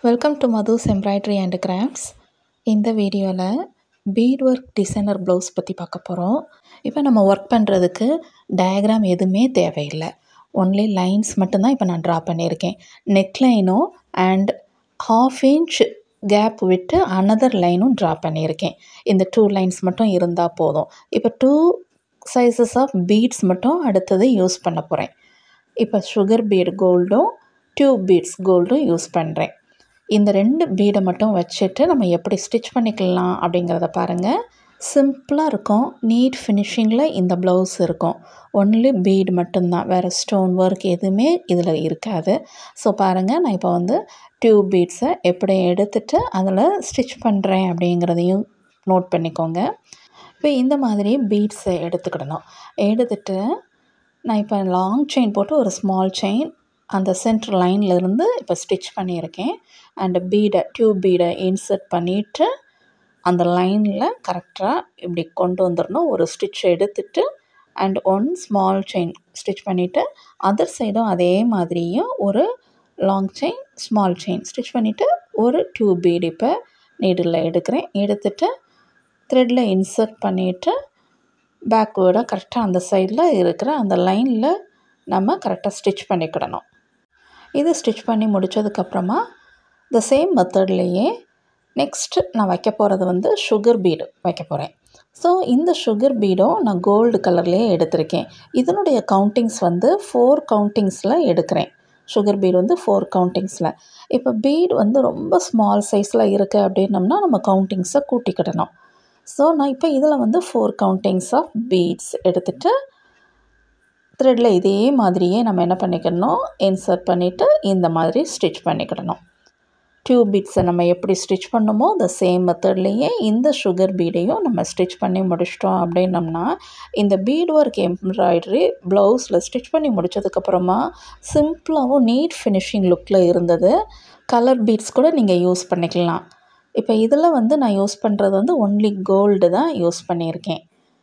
Welcome to Madhu's embroidery and crafts. இந்த வீடியோவில் beat work designer blouse பற்றி பார்க்க போகிறோம். இப்போ நம்ம ஒர்க் பண்ணுறதுக்கு டயக்ராம் எதுவுமே தேவையில்லை, ஒன்லி லைன்ஸ் மட்டும்தான் இப்போ நான் ட்ரா பண்ணியிருக்கேன். நெக் லைனும் அண்ட் 1/2 இன்ச் கேப் விட்டு அனதர் லைனும் ட்ரா பண்ணியிருக்கேன். இந்த 2 லைன்ஸ் மட்டும் இருந்தால் போதும். இப்போ 2 சைஸஸ் ஆஃப் பீட்ஸ் மட்டும் அடுத்தது யூஸ் பண்ண போகிறேன். இப்போ சுகர் பீட் கோல்டும் டியூப் பீட்ஸ் கோல்டும் யூஸ் பண்ணுறேன். இந்த 2 பீடை மட்டும் வச்சுட்டு நம்ம எப்படி ஸ்டிச் பண்ணிக்கலாம் அப்படிங்கிறத பாருங்கள். சிம்பிளாக இருக்கும், நீட் ஃபினிஷிங்கில் இந்த ப்ளவுஸ் இருக்கும். ஒன்லி பீட் மட்டும்தான், வேறு ஸ்டோன் ஒர்க் எதுவுமே இதில் இருக்காது. ஸோ பாருங்கள், நான் இப்போ டியூப் பீட்ஸை எப்படி எடுத்துகிட்டு அதில் ஸ்டிச் பண்ணுறேன் அப்படிங்கிறதையும் நோட் பண்ணிக்கோங்க. இப்போ இந்த மாதிரி பீட்ஸை எடுத்துக்கிடணும். எடுத்துகிட்டு நான் இப்போ லாங் செயின் போட்டு ஒரு ஸ்மால் செயின் அந்த சென்டர் லைன்லேருந்து இப்போ ஸ்டிச் பண்ணியிருக்கேன். அண்ட் டியூப் பீடை இன்சர்ட் பண்ணிவிட்டு அந்த லைனில் கரெக்டாக இப்படி கொண்டு வந்துடணும். ஒரு ஸ்டிச் எடுத்துட்டு அண்ட் 1 ஸ்மால் செயின் ஸ்டிச் பண்ணிவிட்டு அதர் சைடும் அதே மாதிரியும் ஒரு long chain small chain stitch பண்ணிவிட்டு ஒரு டியூப் பீடு இப்போ நீடில் எடுக்கிறேன். எடுத்துகிட்டு த்ரெட்டில் இன்சர்ட் பண்ணிவிட்டு பேக்வேர்டாக கரெக்டாக அந்த சைடில் இருக்கிற அந்த லைனில் நம்ம கரெக்டாக ஸ்டிச் பண்ணிக்கிடணும். இது ஸ்டிச் பண்ணி முடித்ததுக்கப்புறமா இந்த சேம் மெத்தட்லேயே நெக்ஸ்ட்டு நான் வைக்க போகிறது சுகர் பீடு வைக்க போகிறேன். ஸோ இந்த சுகர் பீடும் நான் கோல்டு கலர்லேயே எடுத்திருக்கேன். இதனுடைய கவுண்டிங்ஸ் 4 கவுண்டிங்ஸில் எடுக்கிறேன். சுகர் பீடு 4 கவுண்டிங்ஸில். இப்போ பீடு ரொம்ப ஸ்மால் சைஸில் இருக்குது அப்படின்னம்னா நம்ம கவுண்டிங்ஸை கூட்டிக்கிடணும். ஸோ நான் இப்போ இதில் 4 கவுண்டிங்ஸ் ஆஃப் பீட்ஸ் எடுத்துகிட்டு த்ரெட்டில் இதே மாதிரியே நம்ம என்ன பண்ணிக்கணும், இன்சர்ட் பண்ணிவிட்டு இந்த மாதிரி ஸ்டிச் பண்ணிக்கிடணும். டியூப் பீட்ஸை நம்ம எப்படி ஸ்டிச் பண்ணுமோ இந்த சேம் மெத்தட்லேயே இந்த சுகர் பீடையும் நம்ம ஸ்டிச் பண்ணி முடிச்சிட்டோம் அப்படின்னம்னா இந்த பீட் ஒர்க் எம்ப்ராய்டரி ப்ளவுஸில் ஸ்டிச் பண்ணி முடித்ததுக்கப்புறமா சிம்பிளாகவும் நீட் ஃபினிஷிங் லுக்கில் இருந்தது. கலர் பீட்ஸ் கூட நீங்கள் யூஸ் பண்ணிக்கலாம். இப்போ இதில் நான் யூஸ் பண்ணுறது ஒன்லி கோல்டு தான் யூஸ் பண்ணியிருக்கேன்.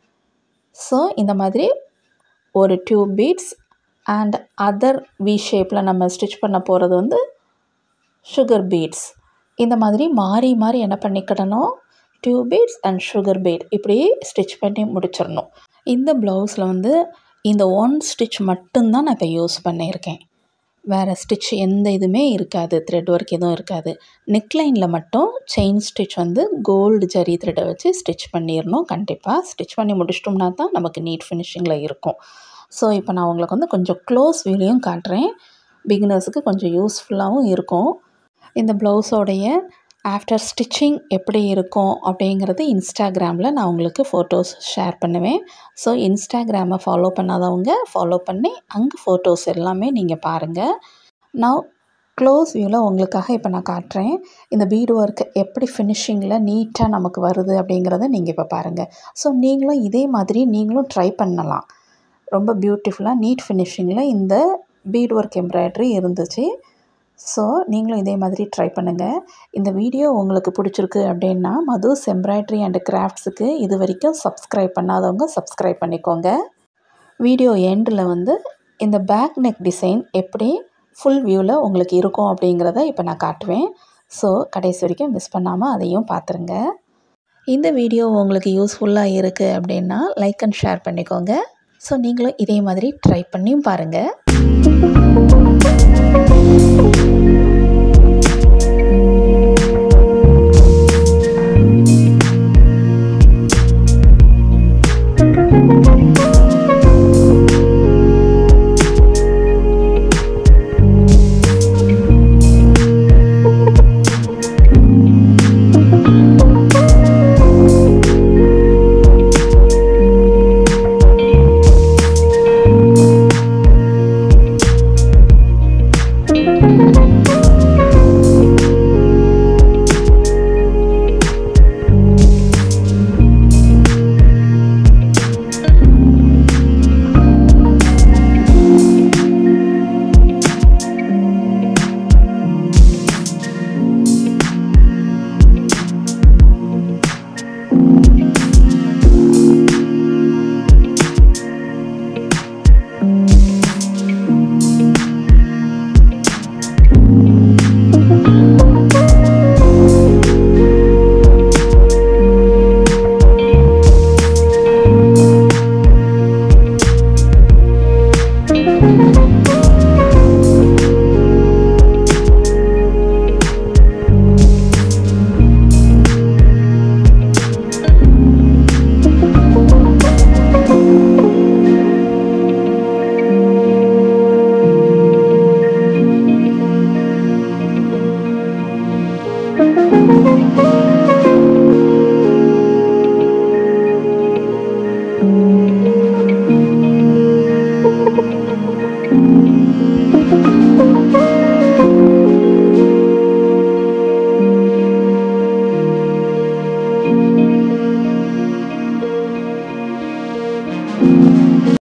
ஸோ இந்த மாதிரி ஒரு tube beads and other V ஷேப்பில் நம்ம ஸ்டிச் பண்ண போகிறது சுகர் பீட்ஸ். இந்த மாதிரி மாறி மாறி என்ன பண்ணிக்கிடணும், tube beads and sugar bead இப்படி ஸ்டிச் பண்ணி முடிச்சிடணும். இந்த ப்ளவுஸில் இந்த 1 ஸ்டிச் மட்டும்தான் நான் இப்போ யூஸ் பண்ணியிருக்கேன். வேறு ஸ்டிச் எந்த இதுவுமே இருக்காது, த்ரெட் ஒர்க் எதுவும் இருக்காது. நெக்லைனில் மட்டும் செயின் ஸ்டிச் கோல்டு ஜரி த்ரெட்டை வச்சு ஸ்டிச் பண்ணிடணும். கண்டிப்பாக ஸ்டிச் பண்ணி முடிச்சிட்டோம்னா தான் நமக்கு நீட் ஃபினிஷிங்கில் இருக்கும். ஸோ இப்போ நான் உங்களுக்கு கொஞ்சம் க்ளோஸ் வியூலையும் காட்டுறேன், பிகினர்ஸுக்கு கொஞ்சம் யூஸ்ஃபுல்லாகவும் இருக்கும். இந்த ப்ளவுஸோடைய ஆஃப்டர் ஸ்டிச்சிங் எப்படி இருக்கும் அப்படிங்கிறது இன்ஸ்டாகிராமில் நான் உங்களுக்கு ஃபோட்டோஸ் ஷேர் பண்ணுவேன். ஸோ இன்ஸ்டாகிராமை ஃபாலோ பண்ணாதவங்க ஃபாலோ பண்ணி அங்கே ஃபோட்டோஸ் எல்லாமே நீங்கள் பாருங்கள். நான் க்ளோஸ் வியூவில் உங்களுக்காக இப்போ நான் காட்டுறேன். இந்த பீடு ஒர்க் எப்படி ஃபினிஷிங்கில் நீட்டாக நமக்கு வருது அப்படிங்கிறத நீங்கள் இப்போ பாருங்கள். ஸோ நீங்களும் இதே மாதிரி நீங்களும் ட்ரை பண்ணலாம். ரொம்ப பியூட்டிஃபுல்லாக நீட் ஃபினிஷிங்கில் இந்த பீட் ஒர்க் எம்ப்ராய்டரி இருந்துச்சு. ஸோ நீங்களும் இதே மாதிரி ட்ரை பண்ணுங்கள். இந்த வீடியோ உங்களுக்கு பிடிச்சிருக்கு அப்படின்னா மதுஸ் எம்ப்ராய்டரி அண்ட் கிராஃப்ட்ஸுக்கு இது வரைக்கும் சப்ஸ்கிரைப் பண்ணாதவங்க சப்ஸ்கிரைப் பண்ணிக்கோங்க. வீடியோ எண்டில் இந்த பேக் நெக் டிசைன் எப்படி ஃபுல் வியூவில் உங்களுக்கு இருக்கும் அப்படிங்கிறத இப்போ நான் காட்டுவேன். ஸோ கடைசி வரைக்கும் மிஸ் பண்ணாமல் அதையும் பார்த்துருங்க. இந்த வீடியோ உங்களுக்கு யூஸ்ஃபுல்லாக இருக்குது அப்படின்னா லைக் அண்ட் ஷேர் பண்ணிக்கோங்க. ஸோ நீங்களும் இதே மாதிரி ட்ரை பண்ணியும் பாருங்கள்.